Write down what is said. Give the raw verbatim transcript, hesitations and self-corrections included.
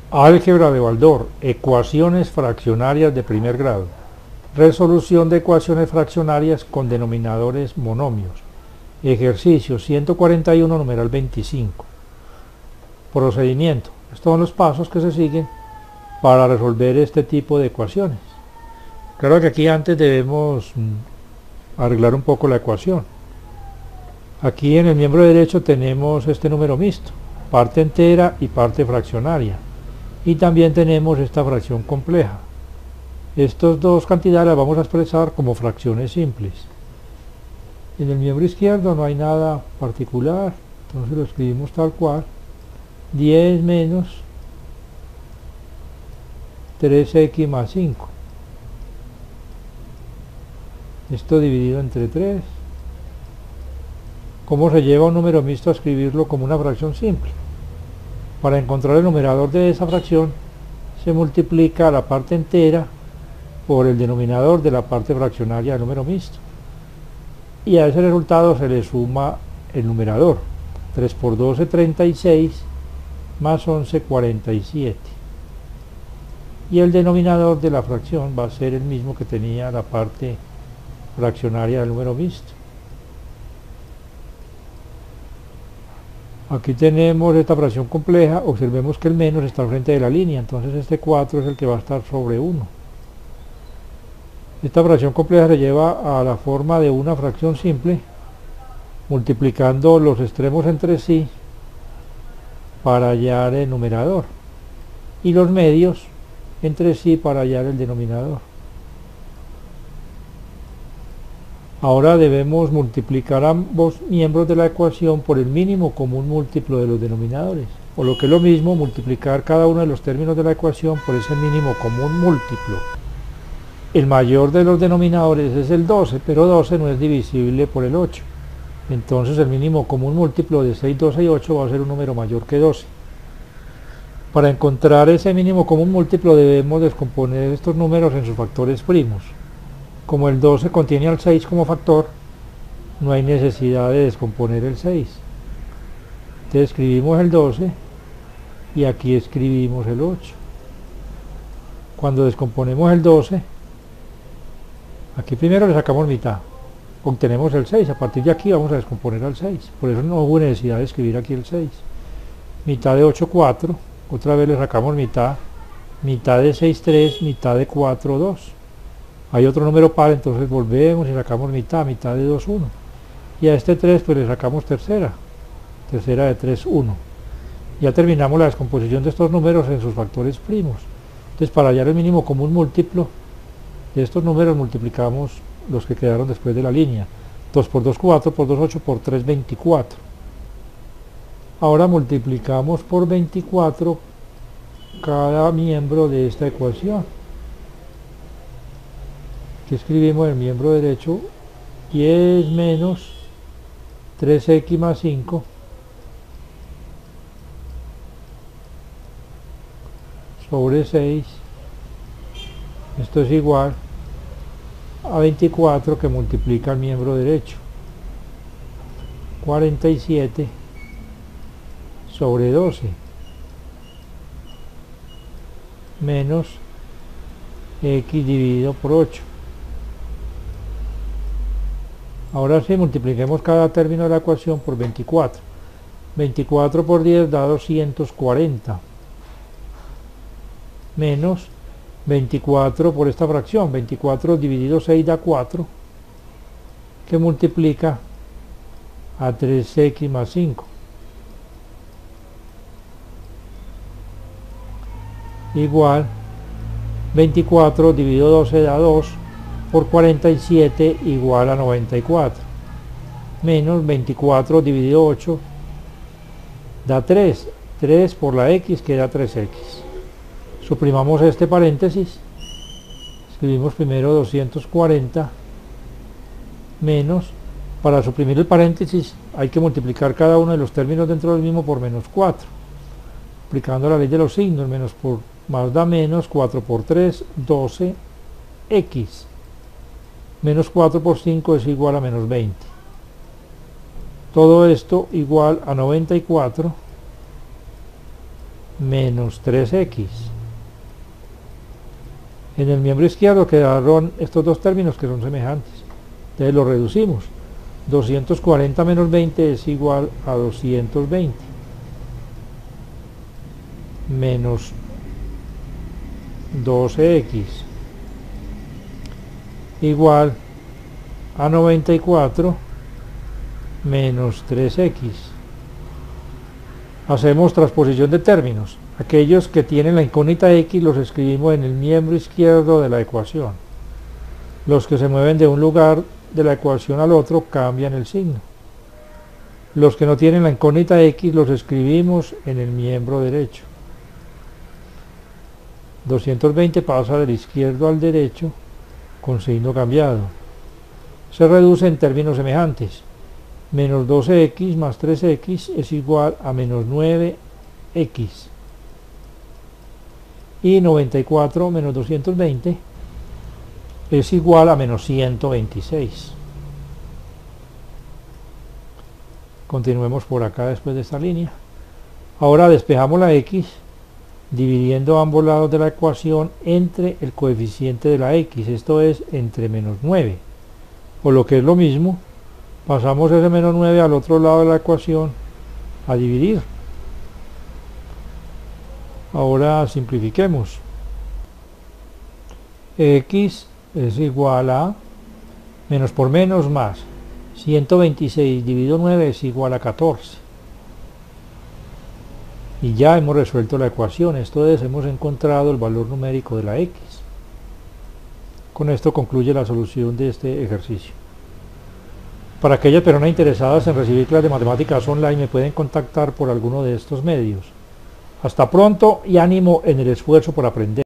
Álgebra de Baldor, ecuaciones fraccionarias de primer grado. Resolución de ecuaciones fraccionarias con denominadores monomios. Ejercicio ciento cuarenta y uno, numeral veinticinco. Procedimiento. Estos son los pasos que se siguen para resolver este tipo de ecuaciones. Claro que aquí antes debemos arreglar un poco la ecuación. Aquí en el miembro derecho tenemos este número mixto, parte entera y parte fraccionaria. Y también tenemos esta fracción compleja. Estas dos cantidades las vamos a expresar como fracciones simples. En el miembro izquierdo no hay nada particular, entonces lo escribimos tal cual. diez menos tres equis más cinco. Esto dividido entre tres. ¿Cómo se lleva un número mixto a escribirlo como una fracción simple? Para encontrar el numerador de esa fracción, se multiplica la parte entera por el denominador de la parte fraccionaria del número mixto. Y a ese resultado se le suma el numerador. tres por doce, treinta y seis, más once, cuarenta y siete. Y el denominador de la fracción va a ser el mismo que tenía la parte fraccionaria del número mixto. Aquí tenemos esta fracción compleja, observemos que el menos está al frente de la línea, entonces este cuatro es el que va a estar sobre uno. Esta fracción compleja se lleva a la forma de una fracción simple, multiplicando los extremos entre sí para hallar el numerador, y los medios entre sí para hallar el denominador. Ahora debemos multiplicar ambos miembros de la ecuación por el mínimo común múltiplo de los denominadores, o lo que es lo mismo, multiplicar cada uno de los términos de la ecuación por ese mínimo común múltiplo. El mayor de los denominadores es el doce, pero doce no es divisible por el ocho. Entonces el mínimo común múltiplo de seis, doce y ocho va a ser un número mayor que doce. Para encontrar ese mínimo común múltiplo debemos descomponer estos números en sus factores primos. Como el doce contiene al seis como factor, no hay necesidad de descomponer el seis. Entonces escribimos el doce y aquí escribimos el ocho. Cuando descomponemos el doce, aquí primero le sacamos mitad, obtenemos el seis, a partir de aquí vamos a descomponer al seis, por eso no hubo necesidad de escribir aquí el seis. Mitad de ocho, cuatro, otra vez le sacamos mitad, mitad de seis, tres, mitad de cuatro, dos. Hay otro número par, entonces volvemos y sacamos mitad, mitad de dos, uno. Y a este tres pues le sacamos tercera, tercera de tres, uno. Ya terminamos la descomposición de estos números en sus factores primos. Entonces para hallar el mínimo común múltiplo de estos números multiplicamos los que quedaron después de la línea. dos por dos, cuatro, por dos, ocho, por tres, veinticuatro. Ahora multiplicamos por veinticuatro cada miembro de esta ecuación. Aquí escribimos el miembro derecho, diez menos tres equis más cinco sobre seis. Esto es igual a veinticuatro, que multiplica el miembro derecho, cuarenta y siete sobre doce, menos x dividido por ocho. Ahora sí, multipliquemos cada término de la ecuación por veinticuatro. veinticuatro por diez da doscientos cuarenta, menos veinticuatro por esta fracción, veinticuatro dividido seis da cuatro, que multiplica a tres equis más cinco. Igual, veinticuatro dividido doce da dos, por cuarenta y siete igual a noventa y cuatro, menos veinticuatro dividido ocho da tres, tres por la x queda tres equis. Suprimamos este paréntesis, escribimos primero doscientos cuarenta, menos, para suprimir el paréntesis hay que multiplicar cada uno de los términos dentro del mismo por menos cuatro, aplicando la ley de los signos, menos por más da menos, cuatro por tres, doce equis, menos cuatro por cinco es igual a menos veinte. Todo esto igual a noventa y cuatro menos tres equis. En el miembro izquierdo quedaron estos dos términos que son semejantes. Entonces lo reducimos. doscientos cuarenta menos veinte es igual a doscientos veinte. Menos doce equis igual a noventa y cuatro menos tres equis. Hacemos transposición de términos. Aquellos que tienen la incógnita x los escribimos en el miembro izquierdo de la ecuación. Los que se mueven de un lugar de la ecuación al otro cambian el signo. Los que no tienen la incógnita x los escribimos en el miembro derecho. doscientos veinte pasa del izquierdo al derecho con signo cambiado. Se reduce en términos semejantes. Menos doce equis más tres equis es igual a menos nueve equis. Y noventa y cuatro menos doscientos veinte es igual a menos ciento veintiséis. Continuemos por acá después de esta línea. Ahora despejamos la x dividiendo ambos lados de la ecuación entre el coeficiente de la x, esto es entre menos nueve, o lo que es lo mismo, pasamos ese menos nueve al otro lado de la ecuación a dividir. Ahora simplifiquemos. X es igual a menos por menos más ciento veintiséis dividido nueve es igual a catorce. Y ya hemos resuelto la ecuación, esto es, hemos encontrado el valor numérico de la x. Con esto concluye la solución de este ejercicio. Para aquellas personas interesadas en recibir clases de matemáticas online me pueden contactar por alguno de estos medios. Hasta pronto y ánimo en el esfuerzo por aprender.